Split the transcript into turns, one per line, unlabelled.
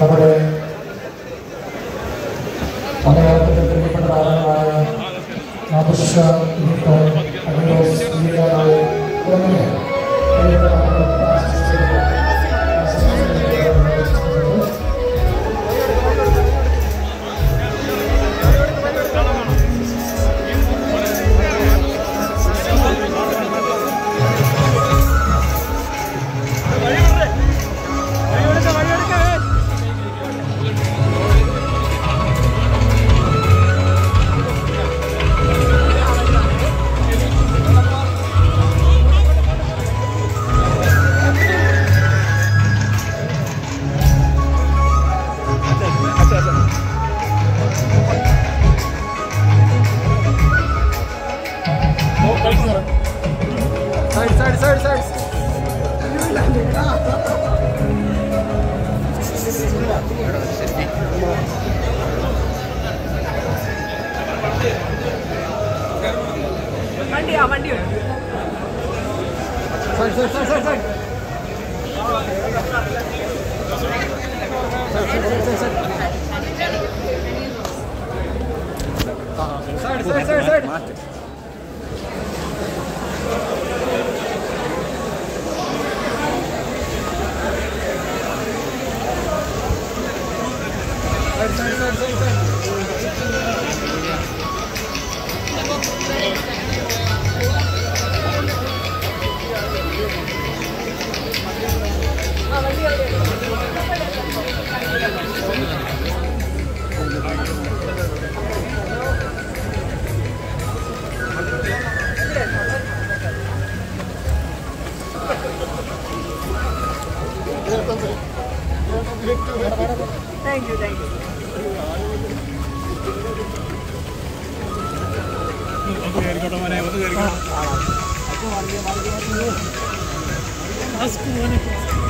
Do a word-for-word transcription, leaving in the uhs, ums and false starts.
നമ്മുടെ മലയാളത്തിന്റെ പ്രിയപ്പെട്ട താരങ്ങളായ ആദർശ Side, side, side, side.
Mandi, ah, mandi.
Side, side, side, side, side. Side, side, side, side. Side, side, side, side, side.
Thank you, thank you. Ask